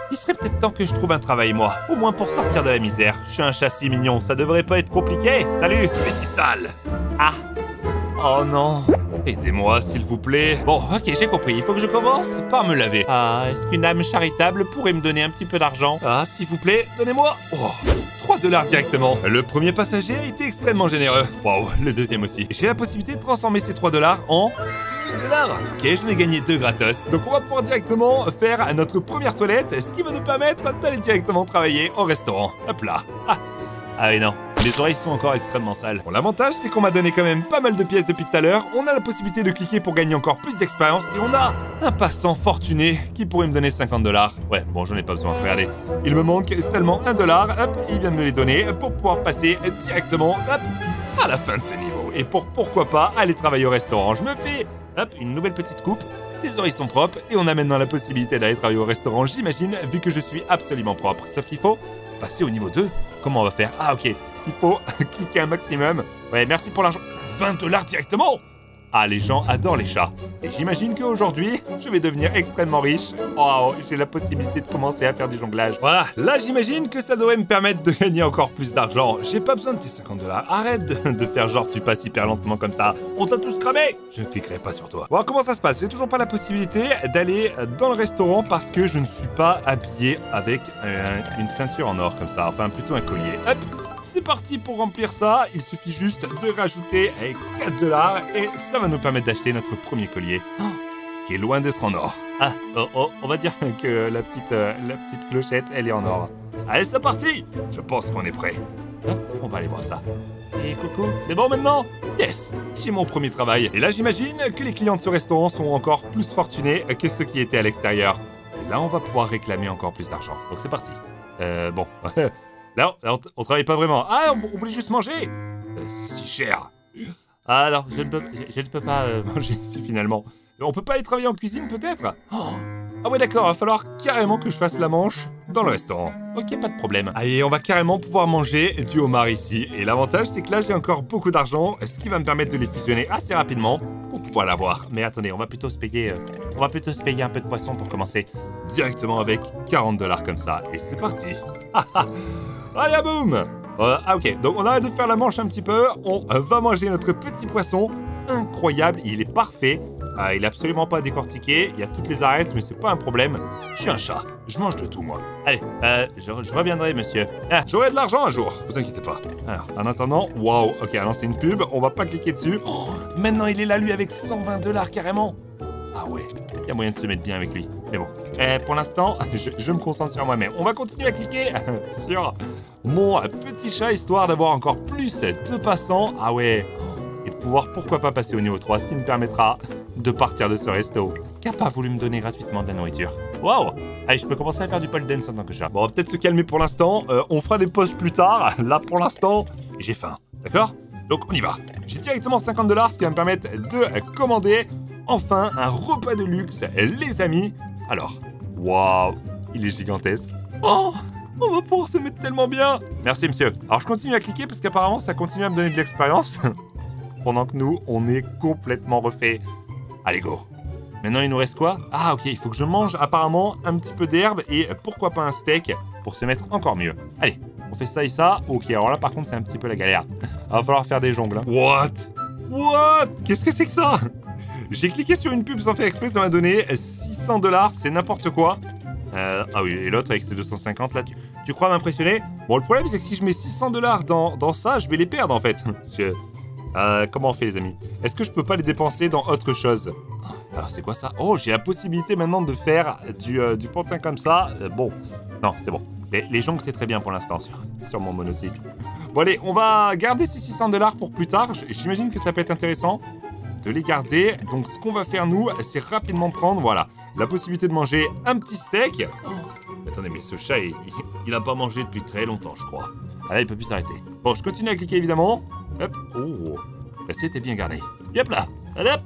Il serait peut-être temps que je trouve un travail, moi. Au moins pour sortir de la misère. Je suis un chat si mignon, ça devrait pas être compliqué. Salut. Tu es si sale. Ah. Oh non. Aidez-moi, s'il vous plaît. Bon, ok, j'ai compris. Il faut que je commence par me laver. Ah, est-ce qu'une âme charitable pourrait me donner un petit peu d'argent? Ah, s'il vous plaît, donnez-moi. Oh, 3 $ directement. Le premier passager a été extrêmement généreux. Waouh, le deuxième aussi. J'ai la possibilité de transformer ces 3 $ en 8 $. Ok, je n'ai gagné 2 gratos. Donc on va pouvoir directement faire notre première toilette, ce qui va nous permettre d'aller directement travailler au restaurant. Hop là. Ah oui, non. Les oreilles sont encore extrêmement sales. Bon, l'avantage, c'est qu'on m'a donné quand même pas mal de pièces depuis tout à l'heure. On a la possibilité de cliquer pour gagner encore plus d'expérience. Et on a un passant fortuné qui pourrait me donner 50 $. Ouais, bon, j'en ai pas besoin. Regardez. Il me manque seulement 1 $. Hop, il vient de me les donner pour pouvoir passer directement, hop, à la fin de ce niveau. Et pourquoi pas aller travailler au restaurant. Je me fais, hop, une nouvelle petite coupe. Les oreilles sont propres. Et on a maintenant la possibilité d'aller travailler au restaurant, j'imagine, vu que je suis absolument propre. Sauf qu'il faut passer au niveau 2. Comment on va faire? Ah, ok. Il faut cliquer un maximum. Ouais, merci pour l'argent. 20 $ directement. Ah, les gens adorent les chats. Et j'imagine qu'aujourd'hui, je vais devenir extrêmement riche. Oh, j'ai la possibilité de commencer à faire du jonglage. Voilà, là j'imagine que ça devrait me permettre de gagner encore plus d'argent. J'ai pas besoin de tes 50 $. Arrête de faire genre tu passes hyper lentement comme ça. On t'a tous cramé. Je ne cliquerai pas sur toi. Bon, comment ça se passe? J'ai toujours pas la possibilité d'aller dans le restaurant parce que je ne suis pas habillé avec une ceinture en or comme ça. Enfin, plutôt un collier. Hop, c'est parti pour remplir ça. Il suffit juste de rajouter 4 $ et ça va nous permettre d'acheter notre premier collier, qui est loin d'être en or. Ah, on va dire que la petite clochette, elle est en or. Allez, c'est parti. Je pense qu'on est prêt. Hop, on va aller voir ça. Et coucou, c'est bon maintenant? Yes, j'ai mon premier travail. Et là, j'imagine que les clients de ce restaurant sont encore plus fortunés que ceux qui étaient à l'extérieur. Et là, on va pouvoir réclamer encore plus d'argent. Donc c'est parti. Bon. Là, on travaille pas vraiment. Ah, on voulait juste manger. Si cher. Ah non, je ne peux pas manger ici finalement. On peut pas aller travailler en cuisine peut-être? Ah ouais d'accord, il va falloir carrément que je fasse la manche dans le restaurant. Ok, pas de problème. Allez, on va carrément pouvoir manger du homard ici. Et l'avantage, c'est que là, j'ai encore beaucoup d'argent, ce qui va me permettre de les fusionner assez rapidement pour pouvoir l'avoir. Mais attendez, on va plutôt se payer un peu de poisson pour commencer. Directement avec 40 $ comme ça. Et c'est parti. Allez, boum. Ah ok, donc on arrête de faire la manche un petit peu, on va manger notre petit poisson, incroyable, il est parfait, il est absolument pas décortiqué, il y a toutes les arêtes mais c'est pas un problème, je suis un chat, je mange de tout moi. Allez, je reviendrai monsieur, j'aurai de l'argent un jour, vous inquiétez pas. Alors, en attendant, waouh, ok, alors c'est une pub, on va pas cliquer dessus, maintenant il est là lui avec 120 $ carrément. Ah ouais, il y a moyen de se mettre bien avec lui. Mais bon, pour l'instant, je me concentre sur moi-même. On va continuer à cliquer sur mon petit chat, histoire d'avoir encore plus de passants. Ah ouais, et de pouvoir, pourquoi pas, passer au niveau 3, ce qui me permettra de partir de ce resto, qui n'a pas voulu me donner gratuitement de la nourriture. Waouh. Allez, je peux commencer à faire du pole dance en tant que chat. Bon, on va peut-être se calmer pour l'instant. On fera des pauses plus tard. Là, pour l'instant, j'ai faim. D'accord? Donc, on y va. J'ai directement 50 $, ce qui va me permettre de commander enfin un repas de luxe, les amis. Alors, waouh, il est gigantesque. Oh, on va pouvoir se mettre tellement bien. Merci, monsieur. Alors, je continue à cliquer parce qu'apparemment, ça continue à me donner de l'expérience. Pendant que nous, on est complètement refait. Allez, go. Maintenant, il nous reste quoi? Ah, ok, il faut que je mange apparemment un petit peu d'herbe et pourquoi pas un steak pour se mettre encore mieux. Allez, on fait ça et ça. Ok, alors là, par contre, c'est un petit peu la galère. Il va falloir faire des jongles. Hein. What? Qu'est-ce que c'est que ça? J'ai cliqué sur une pub sans faire exprès, ça m'a donné 600 $, c'est n'importe quoi. Ah oui, et l'autre avec ses 250 là, tu crois m'impressionner? Bon, le problème c'est que si je mets 600 $ dans ça, je vais les perdre en fait. Comment on fait les amis? Est-ce que je peux pas les dépenser dans autre chose? Alors c'est quoi ça? Oh, j'ai la possibilité maintenant de faire du pantin comme ça. Bon, non, c'est bon. Les jongles c'est très bien pour l'instant sur mon monocycle. Bon allez, on va garder ces 600 $ pour plus tard. J'imagine que ça peut être intéressant de les garder. Donc ce qu'on va faire nous, c'est rapidement prendre, voilà, la possibilité de manger un petit steak. Attendez, mais ce chat, il a pas mangé depuis très longtemps, je crois. Ah là, il peut plus s'arrêter. Bon, je continue à cliquer évidemment. Hop, oh, l'assiette est bien gardée. Hop là, hop.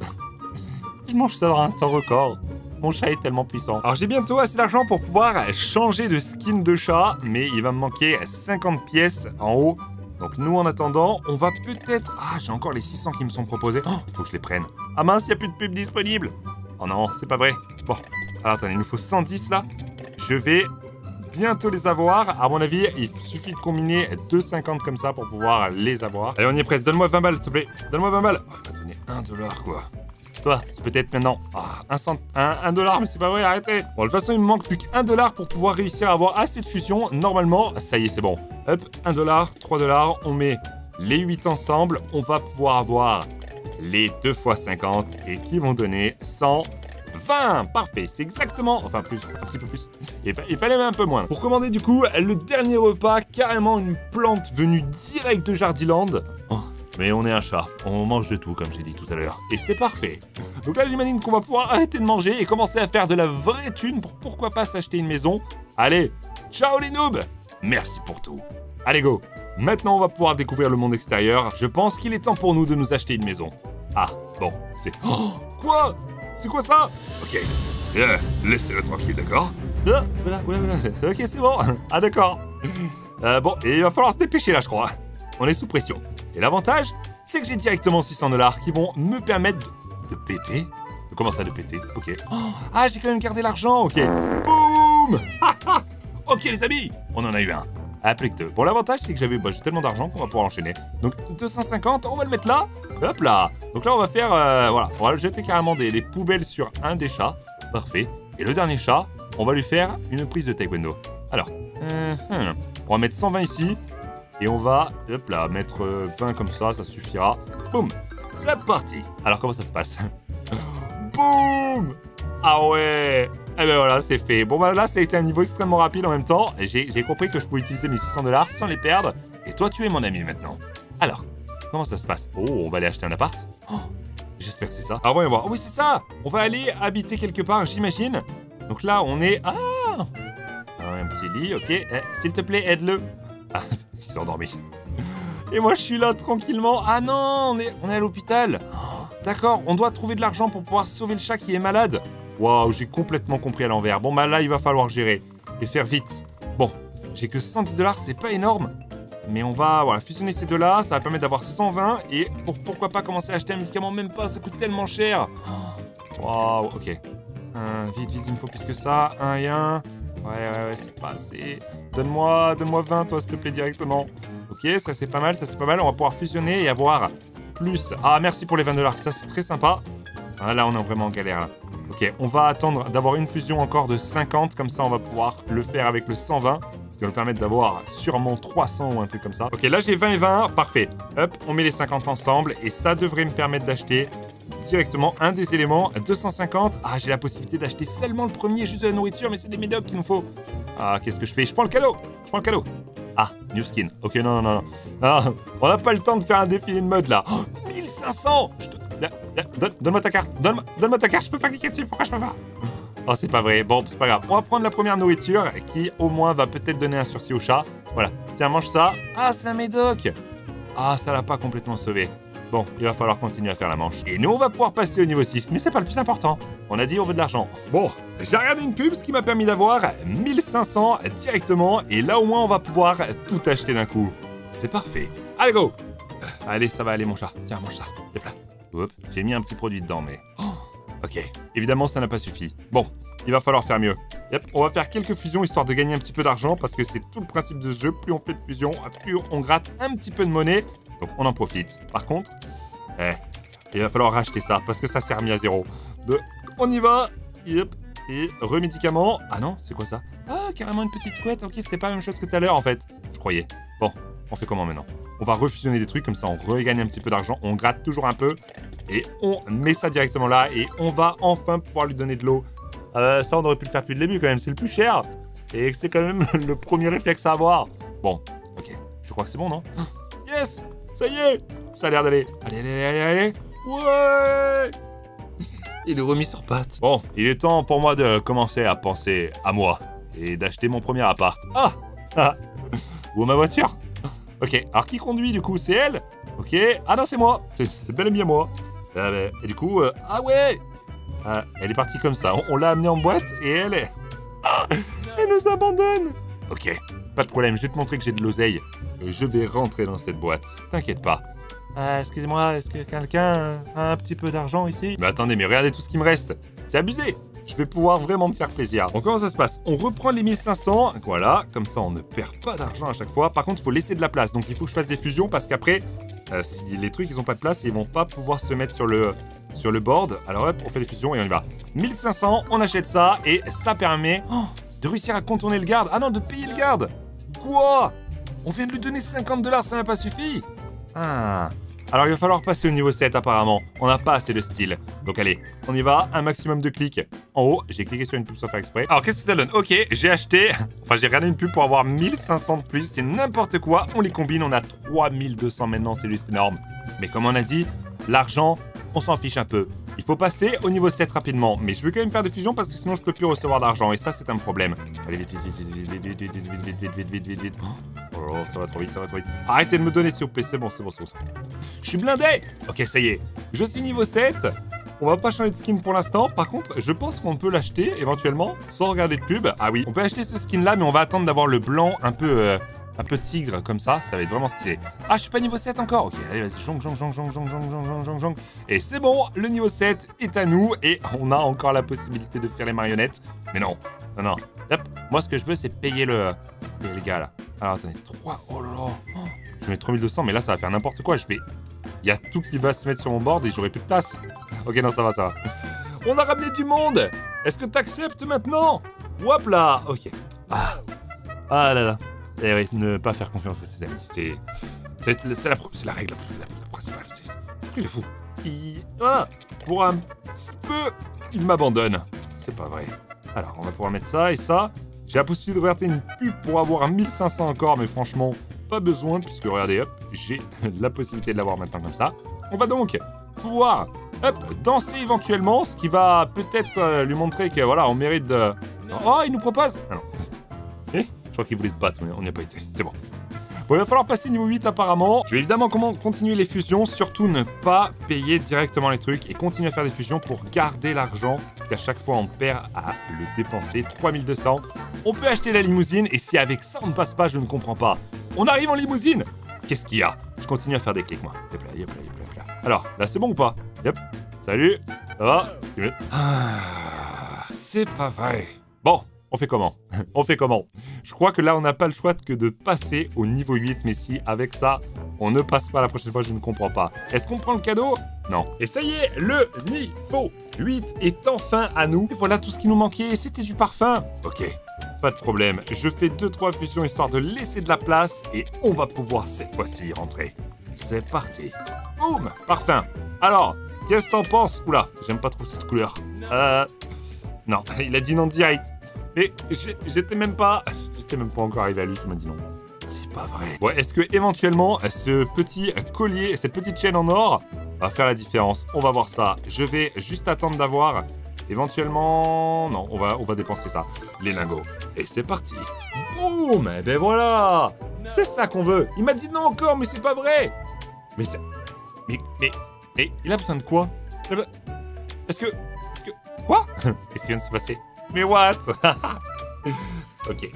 Je mange ça dans un temps record. Mon chat est tellement puissant. Alors j'ai bientôt assez d'argent pour pouvoir changer de skin de chat, mais il va me manquer 50 pièces en haut. Donc nous, en attendant, on va peut-être... Ah, j'ai encore les 600 qui me sont proposés. Oh, faut que je les prenne. Ah mince, il n'y a plus de pub disponible. Oh non, c'est pas vrai. Bon, alors attendez, il nous faut 110 là. Je vais bientôt les avoir. À mon avis, il suffit de combiner 2,50 comme ça pour pouvoir les avoir. Allez, on y est presque. Donne-moi 20 balles, s'il te plaît. Donne-moi 20 balles. Oh, il m'a donné 1 dollar, quoi. Toi, c'est peut-être maintenant. Ah, 1 dollar, mais c'est pas vrai, arrêtez. Bon, de toute façon, il me manque plus qu'1 dollar pour pouvoir réussir à avoir assez de fusion. Normalement, ça y est, c'est bon. Hop, 1 dollar, 3 dollars. On met les 8 ensemble. On va pouvoir avoir les 2 fois 50 et qui vont donner 120. Parfait, c'est exactement... Enfin, plus, un petit peu plus. Il fallait même un peu moins. Pour commander, du coup, le dernier repas, carrément une plante venue direct de Jardiland. Oh. Mais on est un chat, on mange de tout comme j'ai dit tout à l'heure. Et c'est parfait. Donc là j'imagine qu'on va pouvoir arrêter de manger et commencer à faire de la vraie thune pour pourquoi pas s'acheter une maison. Allez, ciao les noobs. Merci pour tout. Allez go. Maintenant on va pouvoir découvrir le monde extérieur. Je pense qu'il est temps pour nous de nous acheter une maison. Ah, bon, c'est... Oh, quoi? C'est quoi ça? Ok, laissez-le tranquille, d'accord? Voilà. Ok, c'est bon. Ah d'accord. Bon, et il va falloir se dépêcher là je crois. On est sous pression. Et l'avantage, c'est que j'ai directement 600 dollars qui vont me permettre de péter. Comment ça, de péter? Ok. Oh, ah, j'ai quand même gardé l'argent, ok. Boum. Ok, les amis, on en a eu un. Applique 2. Bon, l'avantage, c'est que j'ai tellement d'argent qu'on va pouvoir enchaîner. Donc, 250, on va le mettre là. Hop là. Donc là, on va faire, voilà, on va jeter carrément les poubelles sur un des chats. Parfait. Et le dernier chat, on va lui faire une prise de taekwondo. Alors, on va mettre 120 ici. Et on va, hop là, mettre 20 comme ça suffira. Boum, c'est parti. Alors, comment ça se passe? Boum. Ah ouais. Eh ben voilà, c'est fait. Bon, bah là, ça a été un niveau extrêmement rapide en même temps. J'ai compris que je pouvais utiliser mes 600 dollars sans les perdre. Et toi, tu es mon ami maintenant. Alors, comment ça se passe? Oh, on va aller acheter un appart. Oh, j'espère que c'est ça. Ah, voyons voir. Oh, oui, c'est ça. On va aller habiter quelque part, j'imagine. Donc là, on est... Ah, un petit lit, ok. S'il te plaît, aide-le. Ah, il s'est endormi. Et moi, je suis là tranquillement. Ah non, on est à l'hôpital. Oh, d'accord, on doit trouver de l'argent pour pouvoir sauver le chat qui est malade. Waouh, j'ai complètement compris à l'envers. Bon, bah là, il va falloir gérer et faire vite. Bon, j'ai que 110 dollars, c'est pas énorme. Mais on va fusionner ces deux-là. Ça va permettre d'avoir 120. Et pourquoi pas commencer à acheter un médicament? Même pas, ça coûte tellement cher. Waouh, ok. Vite, il me faut plus que ça. 1 et 1. Ouais, c'est pas assez. Donne-moi 20, toi, s'il te plaît, directement. Ok, ça c'est pas mal, On va pouvoir fusionner et avoir plus. Ah, merci pour les 20 dollars, ça c'est très sympa. Ah, là, on est vraiment en galère, là. Ok, on va attendre d'avoir une fusion encore de 50, comme ça, on va pouvoir le faire avec le 120. Ce qui va nous permettre d'avoir sûrement 300 ou un truc comme ça. Ok, là, j'ai 20 et 20, parfait. Hop, on met les 50 ensemble et ça devrait me permettre d'acheter directement un des éléments, 250. Ah, j'ai la possibilité d'acheter seulement le premier, juste de la nourriture, mais c'est des médocs qu'il nous faut. Ah, qu'est-ce que je fais? Je prends le cadeau. Ah, new skin. Ok, non. Ah, on n'a pas le temps de faire un défilé de mode, là. Oh, 1500. Donne-moi ta carte. Donne-moi ta carte, je peux pas cliquer dessus. Pourquoi je peux pas? Oh, c'est pas vrai. Bon, c'est pas grave. On va prendre la première nourriture qui, au moins, va peut-être donner un sursis au chat. Voilà. Tiens, mange ça. Ah, c'est un médoc. Ah, ça l'a pas complètement sauvé. Bon, il va falloir continuer à faire la manche. Et nous, on va pouvoir passer au niveau 6, mais c'est pas le plus important. On a dit on veut de l'argent. Bon, j'ai regardé une pub, ce qui m'a permis d'avoir 1500 directement. Et là, au moins, on va pouvoir tout acheter d'un coup. C'est parfait. Allez, go. Allez, ça va aller, mon chat. Tiens, mange ça. Hop là. Hop, j'ai mis un petit produit dedans, mais... Oh, ok, évidemment, ça n'a pas suffi. Bon, il va falloir faire mieux. Yep, on va faire quelques fusions, histoire de gagner un petit peu d'argent, parce que c'est tout le principe de ce jeu. Plus on fait de fusions, plus on gratte un petit peu de monnaie. Donc, on en profite. Par contre, il va falloir racheter ça, parce que ça s'est remis à zéro. Donc, on y va. Yep. Et remédicament. Ah non, c'est quoi ça? Ah, carrément une petite couette. Ok, c'était pas la même chose que tout à l'heure, en fait. Je croyais. Bon, on fait comment maintenant? On va refusionner des trucs, comme ça on regagne un petit peu d'argent. On gratte toujours un peu. Et on met ça directement là. Et on va enfin pouvoir lui donner de l'eau. Ça, on aurait pu le faire depuis le début, quand même. C'est le plus cher. Et c'est quand même le premier réflexe à avoir. Bon, ok. Je crois que c'est bon, non? Yes! Ça y est! Ça a l'air d'aller. Allez. Ouais! Il est remis sur pattes. Bon, il est temps pour moi de commencer à penser à moi. Et d'acheter mon premier appart. Ah! Ou ma voiture. Ok, alors qui conduit du coup? C'est elle? Ok, ah non, c'est moi. C'est bel et bien moi. Et du coup, ah ouais! Elle est partie comme ça. On l'a amenée en boîte et elle est... Elle nous abandonne. Ok, pas de problème, je vais te montrer que j'ai de l'oseille. Je vais rentrer dans cette boîte. T'inquiète pas. Excusez-moi, est-ce que quelqu'un a un petit peu d'argent ici? Mais attendez, mais regardez tout ce qui me reste. C'est abusé. Je vais pouvoir vraiment me faire plaisir. Donc comment ça se passe? On reprend les 1500, voilà, comme ça on ne perd pas d'argent à chaque fois. Par contre, il faut laisser de la place, donc il faut que je fasse des fusions parce qu'après, si les trucs ils ont pas de place, ils vont pas pouvoir se mettre sur le board. Alors hop, on fait les fusions et on y va. 1500, on achète ça et ça permet de réussir à contourner le garde. Ah non, de payer le garde. Quoi? On vient de lui donner 50 $, ça n'a pas suffi? Ah. Alors il va falloir passer au niveau 7 apparemment. On n'a pas assez de style. Donc allez, on y va. Un maximum de clics. En haut, j'ai cliqué sur une pub sans faire exprès. Alors qu'est-ce que ça donne? Ok, j'ai acheté... Enfin j'ai regardé une pub pour avoir 1500 de plus. C'est n'importe quoi. On les combine, on a 3200 maintenant. C'est juste énorme. Mais comme on a dit, l'argent, on s'en fiche un peu. Il faut passer au niveau 7 rapidement. Mais je veux quand même faire des fusions parce que sinon je peux plus recevoir d'argent. Et ça, c'est un problème. Allez, vite, vite. Oh, ça va trop vite, Arrêtez de me donner, s'il vous plaît. C'est bon. Je suis blindé. Ok, ça y est. Je suis niveau 7. On va pas changer de skin pour l'instant. Par contre, je pense qu'on peut l'acheter éventuellement sans regarder de pub. Ah oui, on peut acheter ce skin-là, mais on va attendre d'avoir le blanc un peu tigre comme ça. Ça va être vraiment stylé. Ah, je suis pas niveau 7 encore. Ok, allez, vas-y. Jong. Et c'est bon, le niveau 7 est à nous. Et on a encore la possibilité de faire les marionnettes. Mais non. Hop, moi, ce que je veux, c'est payer les gars, là. Alors, attendez, 3... Oh là là. Je mets 3200, mais là, ça va faire n'importe quoi. Il y a tout qui va se mettre sur mon board et j'aurai plus de place. Ok, non, ça va. On a ramené du monde. Est-ce que t'acceptes maintenant? Hop là. Ok. Ah là là. Eh oui, ne pas faire confiance à ses amis. C'est la règle la principale. C'est un truc de fou. Pour un petit peu, il m'abandonne. C'est pas vrai. Alors, on va pouvoir mettre ça et ça. J'ai la possibilité de regarder une pub pour avoir un 1500 encore, mais franchement, pas besoin, puisque regardez, hop, j'ai la possibilité de l'avoir maintenant comme ça. On va donc pouvoir, hop, danser éventuellement, ce qui va peut-être lui montrer que, voilà, on mérite de... Oh, il nous propose... Ah non. Je crois qu'il voulait se battre, mais on n'y a pas été. C'est bon. Bon, il va falloir passer niveau 8 apparemment. Je vais évidemment continuer les fusions, surtout ne pas payer directement les trucs et continuer à faire des fusions pour garder l'argent qu'à chaque fois on perd à le dépenser. 3200. On peut acheter la limousine et si avec ça on ne passe pas, je ne comprends pas. On arrive en limousine. Qu'est-ce qu'il y a? Je continue à faire des clics moi. Yep là. Alors, là c'est bon ou pas? Yep. Salut. Ça va? C'est pas vrai. Bon. On fait comment? Je crois que là, on n'a pas le choix que de passer au niveau 8. Mais si, avec ça, on ne passe pas la prochaine fois, je ne comprends pas. Est-ce qu'on prend le cadeau? Non. Et ça y est, le niveau 8 est enfin à nous. Et voilà tout ce qui nous manquait. C'était du parfum. Ok, pas de problème. Je fais 2-3 fusions histoire de laisser de la place. Et on va pouvoir cette fois-ci y rentrer. C'est parti. Boum, parfum. Alors, qu'est-ce que t'en penses? Oula, j'aime pas trop cette couleur. Non, il a dit non direct. Mais j'étais même pas encore arrivé à lui qui m'a dit non. C'est pas vrai. Bon, est-ce que éventuellement ce petit collier, cette petite chaîne en or va faire la différence? On va voir ça. Je vais juste attendre d'avoir éventuellement... Non, on va dépenser ça. Les lingots. Et c'est parti. Boum. Et ben voilà. C'est ça qu'on veut. Il m'a dit non encore, mais c'est pas vrai. Mais c'est... Mais il a besoin de quoi? Est-ce que... Quoi? Qu'est-ce qui vient de se passer? Mais what? Ok,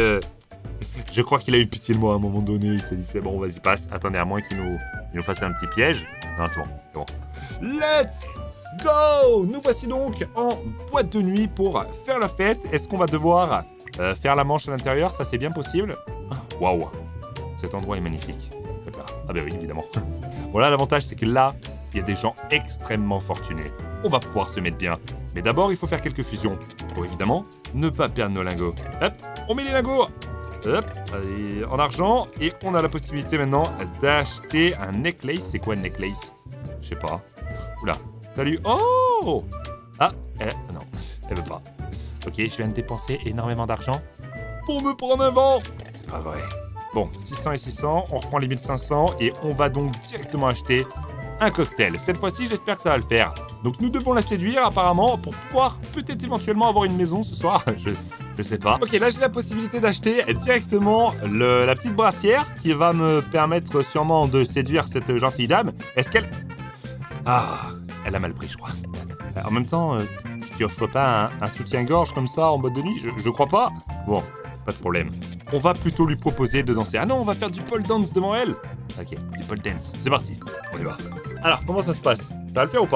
je crois qu'il a eu pitié de moi à un moment donné. Il s'est dit c'est bon, vas-y, passe. Attendez, à moins qu'il nous fasse un petit piège. Non, c'est bon. Let's go! Nous voici donc en boîte de nuit pour faire la fête. Est-ce qu'on va devoir faire la manche à l'intérieur? Ça, c'est bien possible. Waouh! Cet endroit est magnifique. Ah ben oui, évidemment. Voilà, l'avantage, c'est que là, il y a des gens extrêmement fortunés. On va pouvoir se mettre bien. Mais d'abord, il faut faire quelques fusions. Pour évidemment, ne pas perdre nos lingots. Hop, on met les lingots. Hop, allez, en argent. Et on a la possibilité maintenant d'acheter un necklace. C'est quoi un necklace? Je sais pas. Oula, salut. Oh! Ah, non, elle veut pas. Ok, je viens de dépenser énormément d'argent pour me prendre un vent. C'est pas vrai. Bon, 600 et 600, on reprend les 1500 et on va donc directement acheter un cocktail. Cette fois-ci, j'espère que ça va le faire. Donc nous devons la séduire apparemment pour pouvoir peut-être éventuellement avoir une maison ce soir. Je sais pas. Ok, là j'ai la possibilité d'acheter directement la petite brassière qui va me permettre sûrement de séduire cette gentille dame. Est-ce qu'elle... Ah, elle a mal pris, je crois. En même temps, tu offres pas un soutien-gorge comme ça en mode de nuit? Je crois pas. Bon, pas de problème. On va plutôt lui proposer de danser. Ah non, on va faire du pole dance devant elle. Ok, du pole dance. C'est parti. On y va. Alors, comment ça se passe? Ça va le faire ou pas?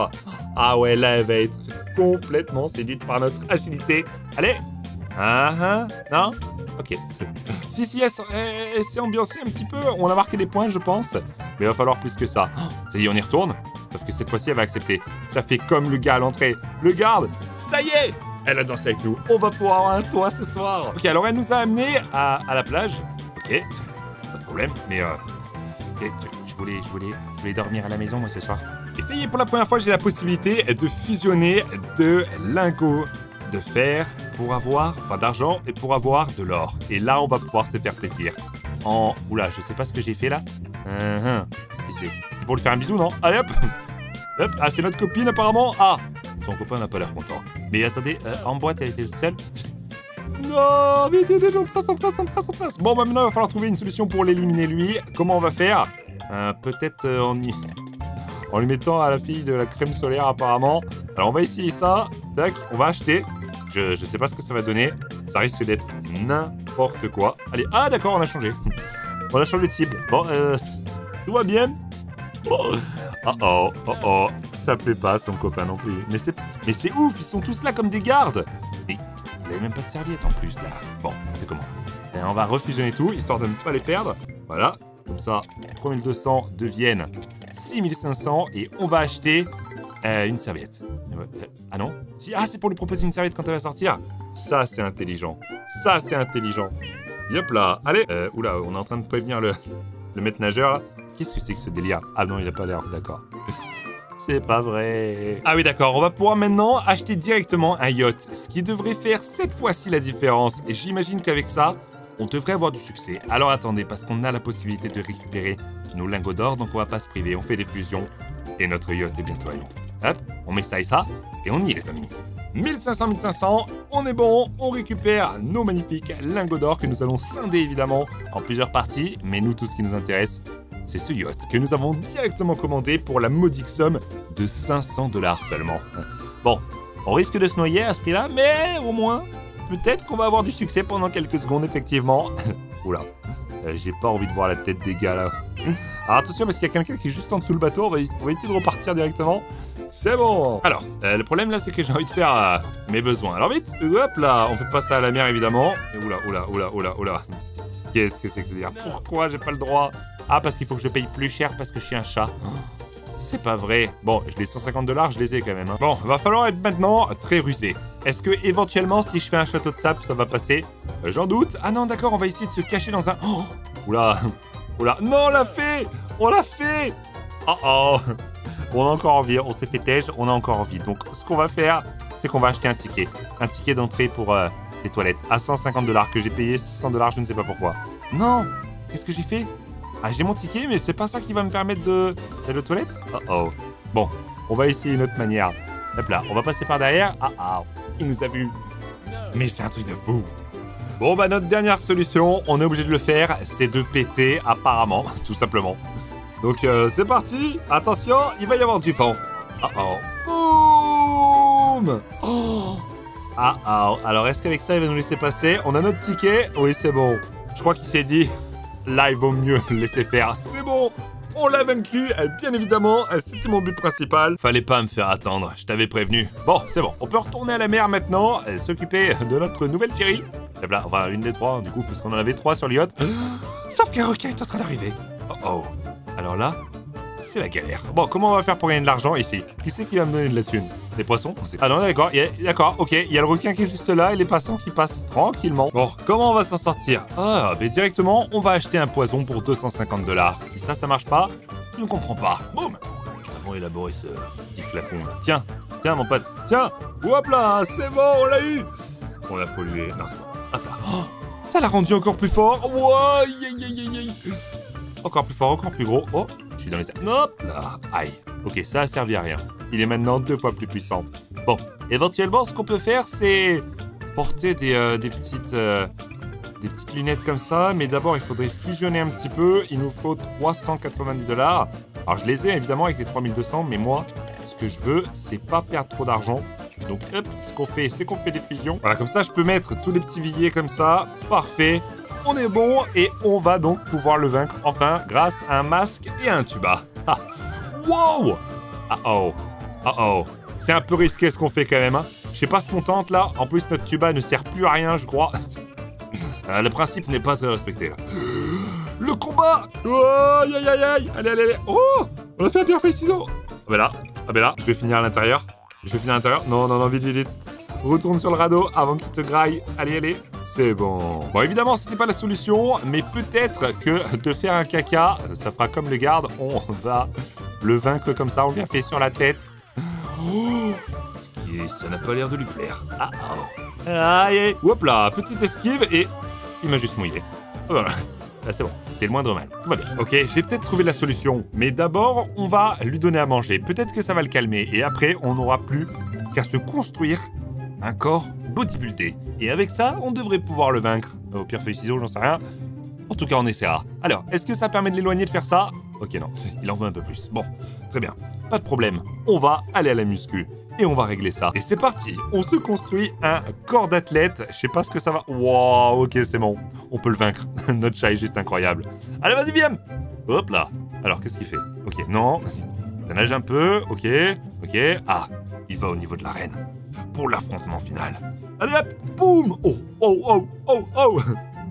Ah ouais, là, elle va être complètement séduite par notre agilité. Allez. Non. Ok. Si, elle s'est ambiancée un petit peu. On a marqué des points, je pense. Mais il va falloir plus que ça. Ça y est, on y retourne. Sauf que cette fois-ci, elle va accepter. Ça fait comme le gars à l'entrée. Le garde, ça y est, elle a dansé avec nous. On va pouvoir avoir un toit ce soir. Ok, alors elle nous a amenés à la plage. Ok, pas de problème. Mais okay, je voulais dormir à la maison, moi, ce soir. Et ça y est, pour la première fois, j'ai la possibilité de fusionner de lingots de fer pour avoir, enfin d'argent, et pour avoir de l'or. Et là, on va pouvoir se faire plaisir. Oula, je sais pas ce que j'ai fait là. C'était pour lui faire un bisou, non? Allez hop. Hop, ah, c'est notre copine apparemment. Ah, son copain n'a pas l'air content. Mais attendez, en boîte, elle était toute seule. Non, mais on trace. Bon, bah maintenant, il va falloir trouver une solution pour l'éliminer lui. Comment on va faire? Peut-être en lui mettant à la fille de la crème solaire apparemment. Alors, on va essayer ça. Tac, on va acheter. Je sais pas ce que ça va donner. Ça risque d'être n'importe quoi. Allez, ah d'accord, on a changé. On a changé de cible. Bon, tout va bien. Oh, ça plaît pas à son copain non plus. Mais c'est ouf, ils sont tous là comme des gardes. Et ils avaient même pas de serviette en plus là. Bon, on fait comment? Et on va refusionner tout, histoire de ne pas les perdre. Voilà, comme ça, 3200 deviennent 6500 et on va acheter une serviette. Ah non? Ah, c'est pour lui proposer une serviette quand elle va sortir. Ça, c'est intelligent. Yep là, allez. Oula, on est en train de prévenir le maître nageur là. Qu'est-ce que c'est que ce délire? Ah non, il a pas l'air d'accord. C'est pas vrai. Ah oui, d'accord. On va pouvoir maintenant acheter directement un yacht. Ce qui devrait faire cette fois-ci la différence. Et j'imagine qu'avec ça, on devrait avoir du succès. Alors attendez, parce qu'on a la possibilité de récupérer nos lingots d'or. Donc on va pas se priver. On fait des fusions. Et notre yacht est bientôt à nous. Hop, on met ça et ça. Et on y est, les amis. 1500, on est bon, on récupère nos magnifiques lingots d'or que nous allons scinder évidemment en plusieurs parties. Mais nous, tout ce qui nous intéresse, c'est ce yacht que nous avons directement commandé pour la modique somme de 500 $ seulement. Bon, on risque de se noyer à ce prix-là, mais au moins, peut-être qu'on va avoir du succès pendant quelques secondes, effectivement. Oula, j'ai pas envie de voir la tête des gars, là. Alors attention, parce qu'il y a quelqu'un qui est juste en dessous le bateau, on va essayer de repartir directement. C'est bon. Alors, le problème, là, c'est que j'ai envie de faire mes besoins. Alors vite, hop là, on fait pas ça à la mer, évidemment. Et oula. Qu'est-ce que c'est que ce délire? Pourquoi j'ai pas le droit? Ah, parce qu'il faut que je paye plus cher parce que je suis un chat. C'est pas vrai. Bon, les 150 $, je les ai quand même. Hein. Bon, va falloir être maintenant très rusé. Est-ce que, éventuellement, si je fais un château de sable, ça va passer? J'en doute. Ah non, d'accord, on va essayer de se cacher dans un... Oh, oula. Non, on l'a fait. Oh. On a encore envie. On s'est fait tège, on a encore envie. Donc, ce qu'on va faire, c'est qu'on va acheter un ticket. Un ticket d'entrée pour les toilettes. À 150 $ que j'ai payé 600 $, je ne sais pas pourquoi. Non. Qu'est-ce que j'ai fait? Ah, j'ai mon ticket, mais c'est pas ça qui va me permettre d'aller aux toilettes? Oh. Bon, on va essayer une autre manière. Hop là, on va passer par derrière. Il nous a vus. Mais c'est un truc de fou. Bon, bah, notre dernière solution, on est obligé de le faire, c'est de péter, apparemment, tout simplement. Donc, c'est parti. Attention, il va y avoir du vent. Boum. Alors, est-ce qu'avec ça, il va nous laisser passer? On a notre ticket. Oui, c'est bon. Je crois qu'il s'est dit... Là, il vaut mieux laisser faire. C'est bon, on l'a vaincu, bien évidemment, c'était mon but principal. Fallait pas me faire attendre, je t'avais prévenu. Bon, c'est bon, on peut retourner à la mer maintenant, s'occuper de notre nouvelle chérie. Là, enfin, une des trois, du coup, puisqu'on en avait 3 sur le yacht. Sauf qu'un requin est en train d'arriver. Alors là, c'est la galère. Bon, comment on va faire pour gagner de l'argent ici? Qui c'est qui va me donner de la thune? Les poissons? Ah non, d'accord, ok, il y a le requin qui est juste là et les passants qui passent tranquillement. Bon, comment on va s'en sortir? Mais directement, on va acheter un poison pour 250 $. Si ça marche pas, je ne comprends pas. Boum! Nous avons élaboré ce petit flacon. Tiens, mon pote, tiens! Hop là, c'est bon, on l'a eu! On l'a pollué. Non, c'est bon. Hop là. Ça l'a rendu encore plus fort. Wow, encore plus fort, encore plus gros. Oh, je suis dans les airs. Hop là. Aïe. Ok, ça a servi à rien. Il est maintenant 2 fois plus puissant. Bon, éventuellement, ce qu'on peut faire, c'est porter des petites lunettes comme ça. Mais d'abord, il faudrait fusionner un petit peu. Il nous faut 390 $. Alors, je les ai évidemment avec les 3200. Mais moi, ce que je veux, c'est pas perdre trop d'argent. Donc, hop, ce qu'on fait, c'est qu'on fait des fusions. Voilà, comme ça, je peux mettre tous les petits billets comme ça. Parfait. On est bon et on va donc pouvoir le vaincre enfin grâce à un masque et à un tuba. Wow! C'est un peu risqué ce qu'on fait quand même, hein. Je sais pas ce qu'on tente là. En plus, notre tuba ne sert plus à rien, je crois. Le principe n'est pas très respecté là. Le combat. Oh, aïe aïe aïe aïe. Allez, allez, allez. Oh, on a fait un pierre feuille ciseaux. Ah ben là, je vais finir à l'intérieur. Non, non, non, vite, vite, vite. Retourne sur le radeau avant qu'il te graille. Allez, allez. C'est bon. Bon, évidemment, c'était pas la solution, mais peut-être que de faire un caca, ça fera comme le garde. On va le vaincre comme ça. On lui a fait sur la tête. Oh, ça n'a pas l'air de lui plaire. Ah, oh. Aïe, hop là, petite esquive et il m'a juste mouillé. Oh, voilà. Là, c'est bon, c'est le moindre mal. Tout va bien. Ok, j'ai peut-être trouvé la solution, mais d'abord, on va lui donner à manger. Peut-être que ça va le calmer et après, on n'aura plus qu'à se construire un corps bodybuildé. Et avec ça, on devrait pouvoir le vaincre. Au pire, feuille ciseaux, j'en sais rien. En tout cas, on essaiera. Alors, est-ce que ça permet de l'éloigner de faire ça? Ok, non, il en veut un peu plus. Bon, très bien. Pas de problème. On va aller à la muscu. Et on va régler ça. Et c'est parti. On se construit un corps d'athlète. Je sais pas ce que ça va... Wow, ok, c'est bon. On peut le vaincre. Notre chat est juste incroyable. Allez, vas-y, viens. Hop là. Alors, qu'est-ce qu'il fait? Ok, non. Ça nage un peu. Ok, ok. Ah, il va au niveau de l'arène. Pour l'affrontement final. Allez, hop. Boum. Oh, oh, oh, oh, oh.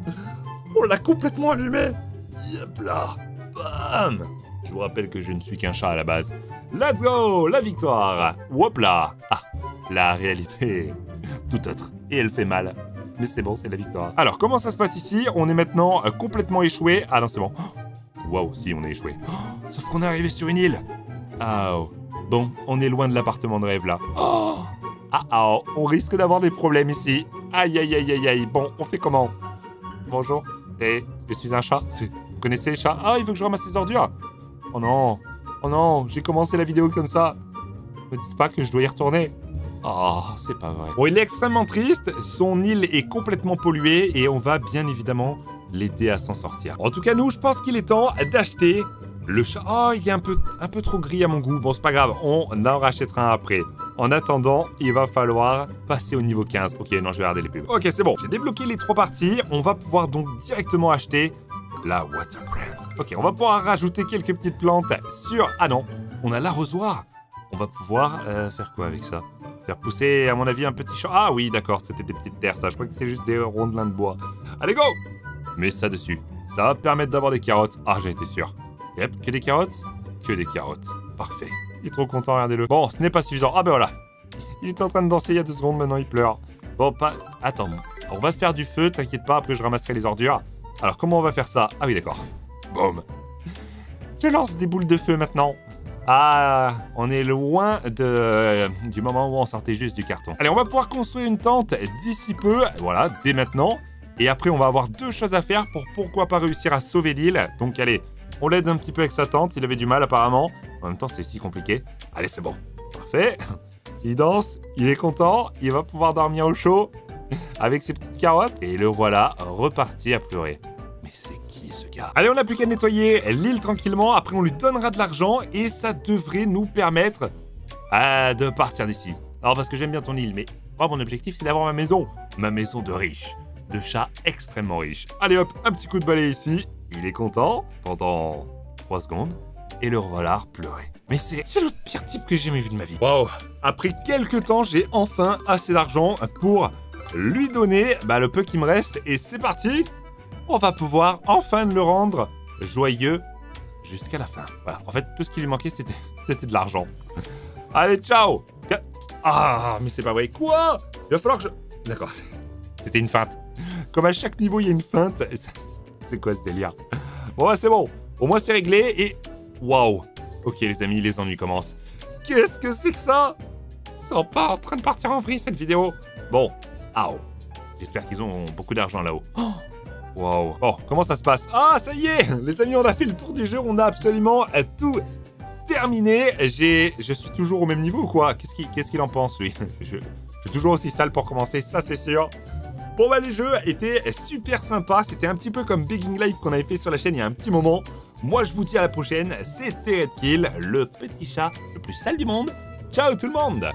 On l'a complètement allumé. Hop là. Bam. Je vous rappelle que je ne suis qu'un chat à la base. Let's go, la victoire. Hop là. Ah, la réalité tout autre. Et elle fait mal. Mais c'est bon, c'est la victoire. Alors, comment ça se passe ici? On est maintenant complètement échoué. Ah non, c'est bon. Waouh, si, on est échoué. Oh, sauf qu'on est arrivé sur une île. Ah, oh. Bon, on est loin de l'appartement de rêve, là. Oh. Ah, oh, on risque d'avoir des problèmes ici. Aïe, aïe, aïe, aïe, aïe. Bon, on fait comment? Bonjour. Et je suis un chat. Vous connaissez les chats? Ah, il veut que je ramasse les ordures. Oh non. Oh non, j'ai commencé la vidéo comme ça. Ne dites pas que je dois y retourner. Oh, c'est pas vrai. Bon, il est extrêmement triste. Son île est complètement polluée et on va bien évidemment l'aider à s'en sortir. En tout cas, nous, je pense qu'il est temps d'acheter le chat. Oh, il est un peu trop gris à mon goût. Bon, c'est pas grave, on en rachètera un après. En attendant, il va falloir passer au niveau 15. Ok, non, je vais regarder les pubs. Ok, c'est bon. J'ai débloqué les 3 parties. On va pouvoir donc directement acheter la water plant. Ok, on va pouvoir rajouter quelques petites plantes sur... Ah non, on a l'arrosoir. On va pouvoir faire quoi avec ça? Faire pousser, à mon avis, un petit champ. Ah oui, d'accord, c'était des petites terres, ça. Je crois que c'est juste des rondelins de bois. Allez, go! Mets ça dessus. Ça va permettre d'avoir des carottes. Ah, j'ai été sûr. Yep, que des carottes? Que des carottes. Parfait. Il est trop content, regardez-le. Bon, ce n'est pas suffisant. Ah ben voilà. Il était en train de danser il y a 2 secondes, maintenant il pleure. Bon, pas... Attends, on va faire du feu, t'inquiète pas, après je ramasserai les ordures. Alors, comment on va faire ça? Ah oui, d'accord. Boum. Je lance des boules de feu maintenant. Ah, on est loin du moment où on sortait juste du carton. Allez, on va pouvoir construire une tente d'ici peu. Voilà, dès maintenant. Et après, on va avoir 2 choses à faire pour pourquoi pas réussir à sauver l'île. Donc, allez, on l'aide un petit peu avec sa tente. Il avait du mal, apparemment. En même temps, c'est si compliqué. Allez, c'est bon. Parfait. Il danse, il est content. Il va pouvoir dormir au chaud avec ses petites carottes. Et le voilà reparti à pleurer. Mais c'est qui ce gars? Allez, on n'a plus qu'à nettoyer l'île tranquillement. Après, on lui donnera de l'argent et ça devrait nous permettre de partir d'ici. Alors, parce que j'aime bien ton île, mais moi, mon objectif, c'est d'avoir ma maison. Ma maison de riche. De chat extrêmement riche. Allez hop, un petit coup de balai ici. Il est content pendant 3 secondes. Et le revolard pleurer. Mais c'est le pire type que j'ai jamais vu de ma vie. Waouh. Après quelques temps, j'ai enfin assez d'argent pour lui donner le peu qui me reste. Et c'est parti. On va pouvoir enfin le rendre joyeux jusqu'à la fin. Voilà. En fait, tout ce qui lui manquait, c'était de l'argent. Allez, ciao. Ah, mais c'est pas vrai. Quoi? Il va falloir que je... D'accord, c'était une feinte. Comme à chaque niveau, il y a une feinte. C'est quoi ce délire? Bon, c'est bon. Au moins, c'est réglé et... Waouh. Ok, les amis, les ennuis commencent. Qu'est-ce que c'est que ça? C'est pas en train de partir en vrille, cette vidéo. Bon. Ah, oh. J'espère qu'ils ont beaucoup d'argent là-haut. Oh. Wow. Oh, comment ça se passe? Ah, ça y est! Les amis, on a fait le tour du jeu. On a absolument tout terminé. Je suis toujours au même niveau ou quoi? Qu'est-ce qu'il en pense, lui? Je suis toujours aussi sale pour commencer, ça c'est sûr. Bon, les jeux étaient super sympas. C'était un petit peu comme Begging Life qu'on avait fait sur la chaîne il y a un petit moment. Moi, je vous dis à la prochaine. C'était Redkill, le petit chat le plus sale du monde. Ciao tout le monde!